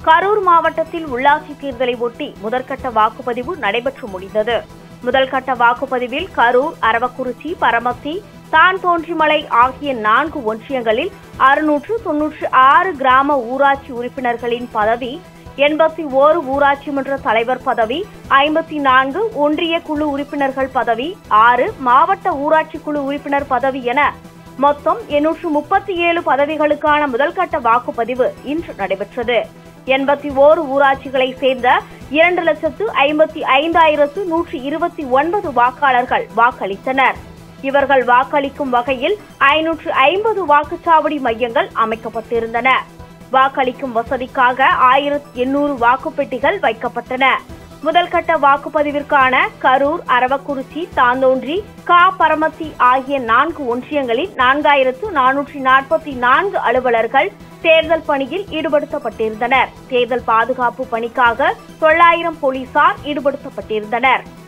கரூர் மாவட்டத்தில் உள்ளாட்சி தேர்தலை ஒட்டி முதற்கட்ட வாக்குப்பதிவு நடைபெற்று முடிந்தது. முதல்கட்ட வாக்குப்பதிவில் கரூர், அரவக்குறிச்சி, பரமத்தி, தான்தோன்றிமலை ஆகிய 4 ஒன்றியங்களில் 696 கிராம ஊராட்சி உறுப்பினர்களின் பதவி, 81 ஊராட்சி மன்ற தலைவர் பதவி, 54 ஒன்றிய குழு உறுப்பினர்கள் பதவி, 6 மாவட்ட ஊராட்சி குழு உறுப்பினர் பதவி என மொத்தம் 837 பதவிகளுக்கான முதல்கட்ட வாக்குப்பதிவு இன்று நடைபெற்றது. 81 ஊராட்சிகளை சேர்ந்த 2,55,129 வாக்காளர்கள் வாக்களித்தனர். இவர்கள் வாக்களிக்கும் வகையில் 550 வாக்குச்சாவடி மையங்கள் அமைக்கப்பட்டிருந்தன. வாக்களிக்கும் வசதிக்காக 1800 வாக்குப்பெட்டிகள் வைக்கப்பட்டன. முதல்கட்ட வாக்குப்பதிவிற்கான கரூர், அரவக்குறிச்சி, தாந்தோன்றி, பரமத்தி ஆகிய 4 ஒன்றியங்களில் 4444 அலுவலர்கள் தேர்தல் பணியில் ஈடுபடுத்தப்பட்டிருந்தனர். தேர்தல் பாதுகாப்பு பணிக்காக 900 போலீசார் ஈடுபடுத்தப்பட்டிருந்தனர்.